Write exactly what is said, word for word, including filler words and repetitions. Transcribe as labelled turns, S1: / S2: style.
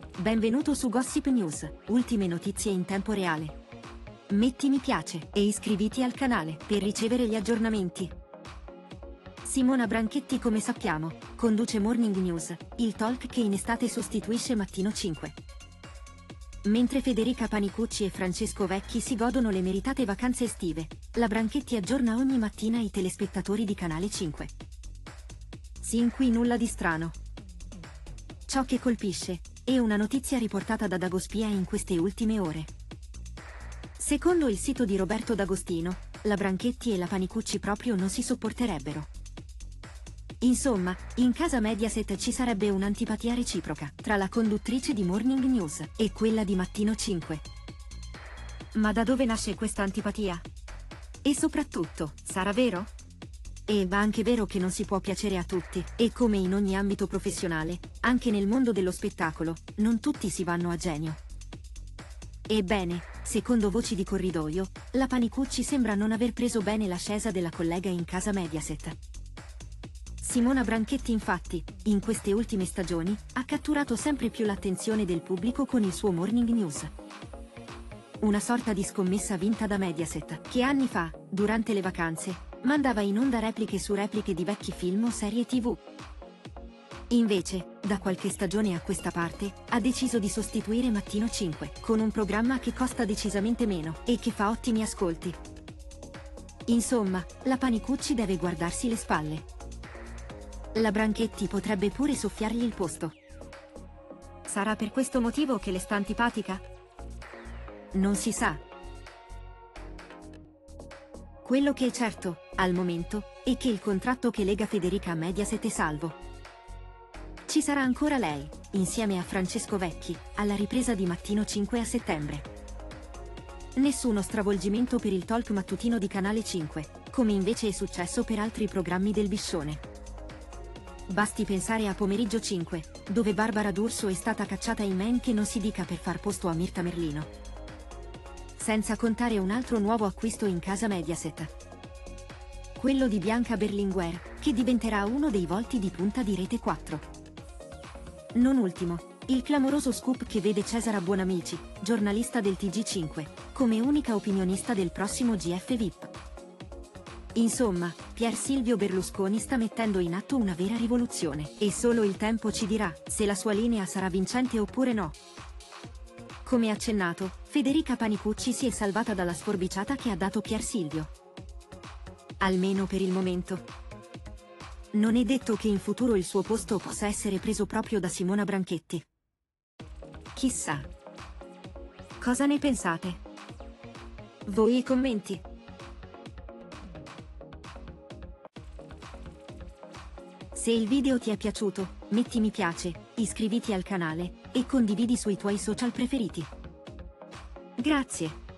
S1: Benvenuto su Gossip News, ultime notizie in tempo reale. Metti mi piace e iscriviti al canale per ricevere gli aggiornamenti. Simona Branchetti, come sappiamo, conduce Morning News, il talk che in estate sostituisce Mattino cinque. Mentre Federica Panicucci e Francesco Vecchi si godono le meritate vacanze estive, la Branchetti aggiorna ogni mattina i telespettatori di Canale cinque. Sin qui nulla di strano. Ciò che colpisce è una notizia riportata da Dagospia in queste ultime ore. Secondo il sito di Roberto D'Agostino, la Branchetti e la Panicucci proprio non si sopporterebbero. Insomma, in casa Mediaset ci sarebbe un'antipatia reciproca tra la conduttrice di Morning News e quella di Mattino cinque. Ma da dove nasce questa antipatia? E soprattutto, sarà vero? È anche vero che non si può piacere a tutti, e come in ogni ambito professionale, anche nel mondo dello spettacolo, non tutti si vanno a genio. Ebbene, secondo voci di corridoio, la Panicucci sembra non aver preso bene l'ascesa della collega in casa Mediaset. Simona Branchetti, infatti, in queste ultime stagioni, ha catturato sempre più l'attenzione del pubblico con il suo Morning News. Una sorta di scommessa vinta da Mediaset, che anni fa, durante le vacanze, mandava in onda repliche su repliche di vecchi film o serie tivù. Invece, da qualche stagione a questa parte, ha deciso di sostituire Mattino cinque, con un programma che costa decisamente meno e che fa ottimi ascolti. Insomma, la Panicucci deve guardarsi le spalle. La Branchetti potrebbe pure soffiargli il posto. Sarà per questo motivo che le sta antipatica? Non si sa. Quello che è certo, al momento, è che il contratto che lega Federica a Mediaset è salvo. Ci sarà ancora lei, insieme a Francesco Vecchi, alla ripresa di Mattino cinque a settembre. Nessuno stravolgimento per il talk mattutino di Canale cinque, come invece è successo per altri programmi del Biscione. Basti pensare a Pomeriggio cinque, dove Barbara D'Urso è stata cacciata in men che non si dica per far posto a Mirta Merlino. Senza contare un altro nuovo acquisto in casa Mediaset. Quello di Bianca Berlinguer, che diventerà uno dei volti di punta di Rete quattro. Non ultimo, il clamoroso scoop che vede Cesara Buonamici, giornalista del T G cinque, come unica opinionista del prossimo G F V I P. Insomma, Pier Silvio Berlusconi sta mettendo in atto una vera rivoluzione, e solo il tempo ci dirà se la sua linea sarà vincente oppure no. Come accennato, Federica Panicucci si è salvata dalla sforbiciata che ha dato Pier Silvio. Almeno per il momento. Non è detto che in futuro il suo posto possa essere preso proprio da Simona Branchetti. Chissà. Cosa ne pensate? Voi i commenti. Se il video ti è piaciuto, metti mi piace, iscriviti al canale e condividi sui tuoi social preferiti. Grazie.